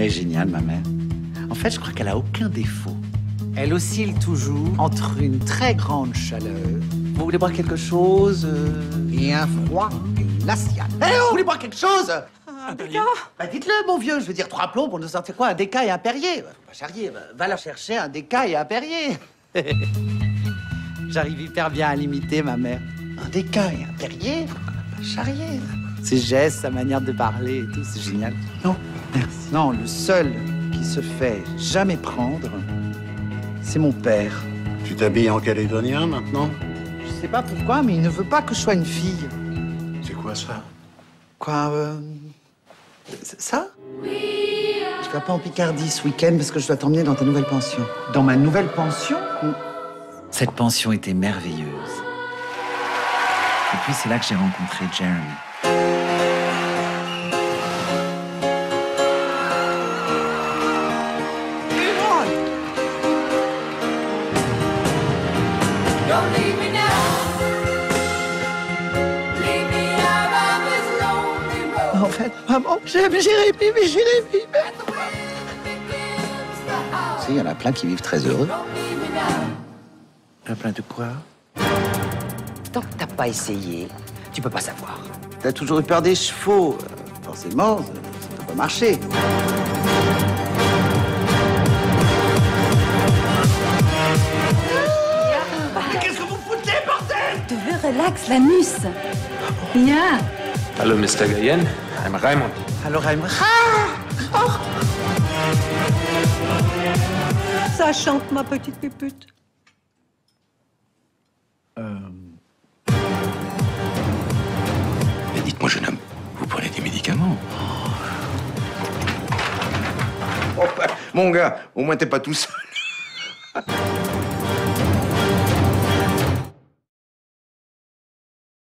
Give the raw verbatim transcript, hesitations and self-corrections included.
Elle est géniale, ma mère. En fait, je crois qu'elle a aucun défaut. Elle oscille toujours entre une très grande chaleur. Vous voulez boire quelque chose euh... et un froid glacial. Eh oh, vous voulez boire quelque chose? Un déca? Bah dites-le, mon vieux. Je veux dire, trois plombs pour nous sortir quoi? Un déca et un Perrier. Faut pas charrier. Va, va la chercher un déca et un Perrier. J'arrive hyper bien à l'imiter, ma mère. Un déca et un Perrier? Faut pas charrier. Ses gestes, sa manière de parler et tout, c'est génial. Non, merci. Non, le seul qui se fait jamais prendre, c'est mon père. Tu t'habilles en calédonien maintenant? Je sais pas pourquoi, mais il ne veut pas que je sois une fille. C'est quoi ça? Quoi, euh... ça? Je vais pas en Picardie ce week-end parce que je dois t'emmener dans ta nouvelle pension. Dans ma nouvelle pension? Cette pension était merveilleuse. Et puis c'est là que j'ai rencontré Jeremy. En fait, maman, j'aime Jérémy, mais Jérémy... Tu sais, il y en a plein qui vivent très heureux. Il y en a plein de quoi? Tant que t'as pas essayé, tu peux pas savoir. T'as toujours eu peur des chevaux. Forcément, ça, ça peut pas marcher. Mais qu'est-ce que vous foutez, bordel? Tu veux relax, la mus. Bien. Hallo, Mister Gayen. I'm Raymond. Alors, elle me... Ah oh. Ça chante, ma petite pupute. Euh... Mais dites-moi, jeune homme, vous prenez des médicaments? Oh, bah, mon gars, au moins t'es pas tout seul.